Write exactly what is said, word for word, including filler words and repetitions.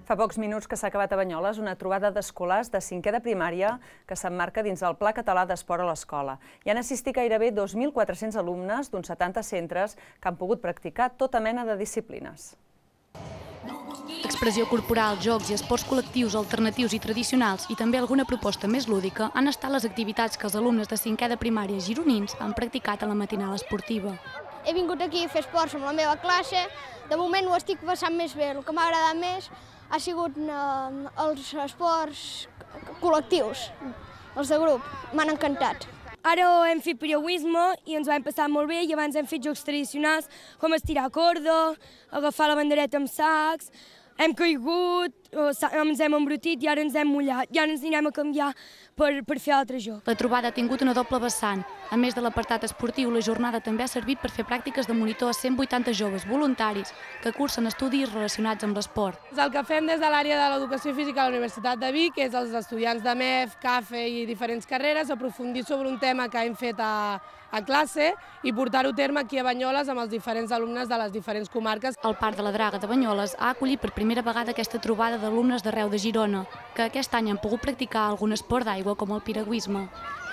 Fa pocs minuts que s'ha acabat a Banyoles una trobada d'escolars de cinquè de primària que s'emmarca dins el Pla Català d'Esport a l'Escola. Hi han assistit gairebé dos mil quatre-cents alumnes d'uns setanta centres que han pogut practicar tota mena de disciplines. Expressió corporal, jocs i esports col·lectius alternatius i tradicionals i també alguna proposta més lúdica han estat les activitats que els alumnes de cinquè de primària gironins han practicat a la matinal esportiva. He vingut aquí a fer esports amb la meva classe. De moment ho estic passant més bé. El que m'ha agradat més ha sigut els esports col·lectius, els de grup. M'han encantat. Ara hem fet piragüisme i ens ho hem passat molt bé i abans hem fet jocs tradicionals com estirar corda, agafar la bandereta amb sacs, hem caigut, ens hem embrutit i ara ens hem mullat. I ara ens anirem a canviar per, per fer altre joc. La trobada ha tingut una doble vessant. A més de l'apartat esportiu, la jornada també ha servit per fer pràctiques de monitor a cent vuitanta joves voluntaris que cursen estudis relacionats amb l'esport. El que fem des de l'àrea de l'educació física a la Universitat de Vic és els estudiants de M E F, C A F E i diferents carreres aprofundir sobre un tema que hem fet a, a classe i portar-ho a terme aquí a Banyoles amb els diferents alumnes de les diferents comarques. El Parc de la Draga de Banyoles ha acollit per primera vegada aquesta trobada d'alumnes d'arreu de Girona, que aquest any han pogut practicar algun esport d'aigua com el piragüisme.